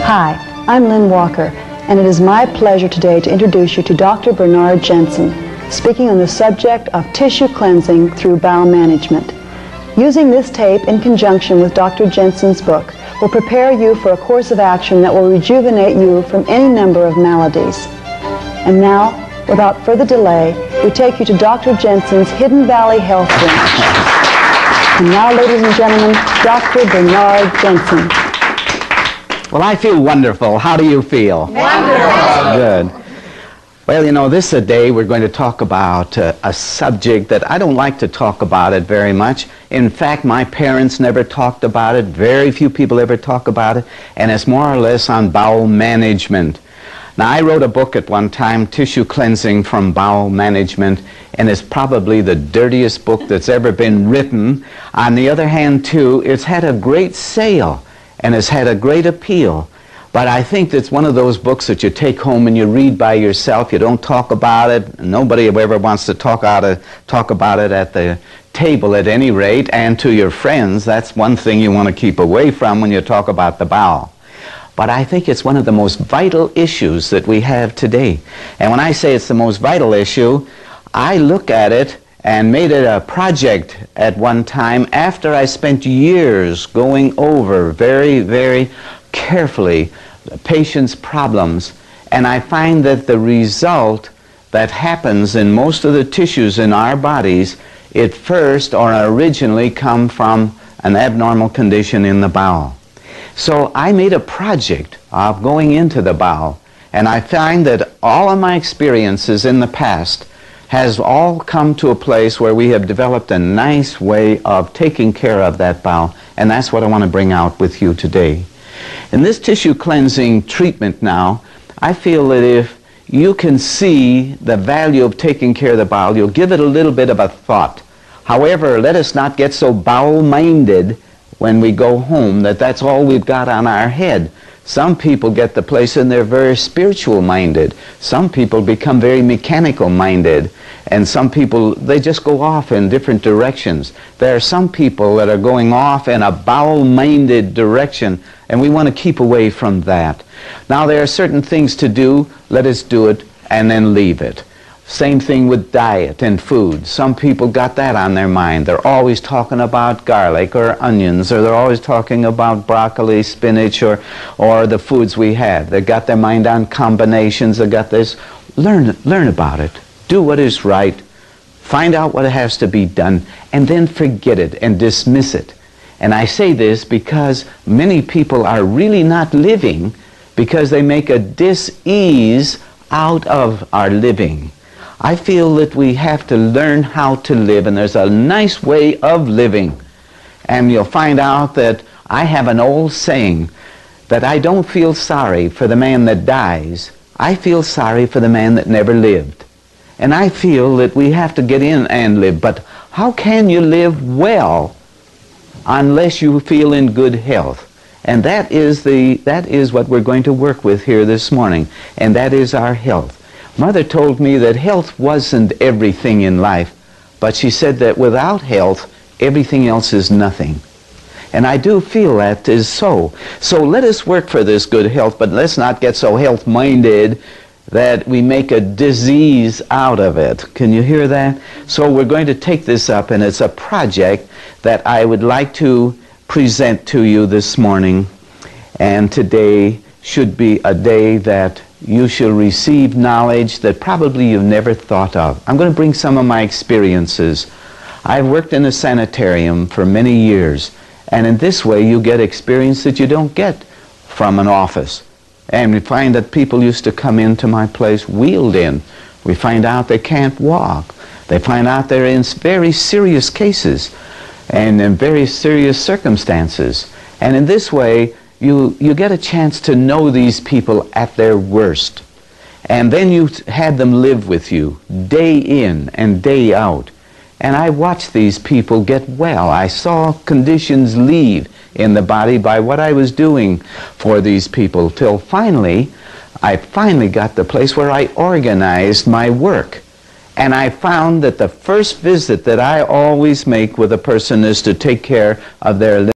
Hi, I'm Lynn Walker, and it is my pleasure today to introduce you to Dr. Bernard Jensen, speaking on the subject of tissue cleansing through bowel management. Using this tape in conjunction with Dr. Jensen's book will prepare you for a course of action that will rejuvenate you from any number of maladies. And now, without further delay, we take you to Dr. Jensen's Hidden Valley Health Branch. And now, ladies and gentlemen, Dr. Bernard Jensen. Well, I feel wonderful. How do you feel? Wonderful. Good. Well, you know, this is a day we're going to talk about a subject that I don't like to talk about it very much. In fact, my parents never talked about it. Very few people ever talk about it. And it's more or less on bowel management. Now, I wrote a book at one time, Tissue Cleansing from Bowel Management, and it's probably the dirtiest book that's ever been written. On the other hand, too, it's had a great sale. And has had a great appeal. But I think it's one of those books that you take home and you read by yourself. You don't talk about it. Nobody ever wants to talk about it at the table at any rate, and to your friends. That's one thing you want to keep away from when you talk about the bowel. But I think it's one of the most vital issues that we have today. And when I say it's the most vital issue, I look at it and made it a project at one time after I spent years going over very, very carefully the patient's problems. And I find that the result that happens in most of the tissues in our bodies, it first or originally come from an abnormal condition in the bowel. So I made a project of going into the bowel, and I find that all of my experiences in the past has all come to a place where we have developed a nice way of taking care of that bowel, and that's what I want to bring out with you today. In this tissue cleansing treatment now, I feel that if you can see the value of taking care of the bowel, you'll give it a little bit of a thought. However, let us not get so bowel-minded when we go home that that's all we've got on our head. Some people get the place and they're very spiritual-minded. Some people become very mechanical-minded. And some people, they just go off in different directions. There are some people that are going off in a bowel-minded direction, and we want to keep away from that. Now, there are certain things to do. Let us do it and then leave it. Same thing with diet and food. Some people got that on their mind. They're always talking about garlic or onions, or they're always talking about broccoli, spinach, or the foods we have. They've got their mind on combinations. They've got this. Learn about it. Do what is right. Find out what has to be done, and then forget it and dismiss it. And I say this because many people are really not living because they make a dis-ease out of our living. I feel that we have to learn how to live, and there's a nice way of living. And you'll find out that I have an old saying that I don't feel sorry for the man that dies. I feel sorry for the man that never lived. And I feel that we have to get in and live. But how can you live well unless you feel in good health? And that is what we're going to work with here this morning, and that is our health. Mother told me that health wasn't everything in life, but she said that without health, everything else is nothing. And I do feel that is so. So let us work for this good health, but let's not get so health-minded that we make a disease out of it. Can you hear that? So we're going to take this up, and it's a project that I would like to present to you this morning. And today should be a day that you shall receive knowledge that probably you've never thought of. I'm going to bring some of my experiences. I've worked in a sanitarium for many years, and in this way you get experience that you don't get from an office. And we find that people used to come into my place wheeled in. We find out they can't walk. They find out they're in very serious cases and in very serious circumstances. And in this way, you get a chance to know these people at their worst. And then you had them live with you day in and day out. And I watched these people get well. I saw conditions leave in the body by what I was doing for these people, till finally, I got the place where I organized my work. And I found that the first visit that I always make with a person is to take care of their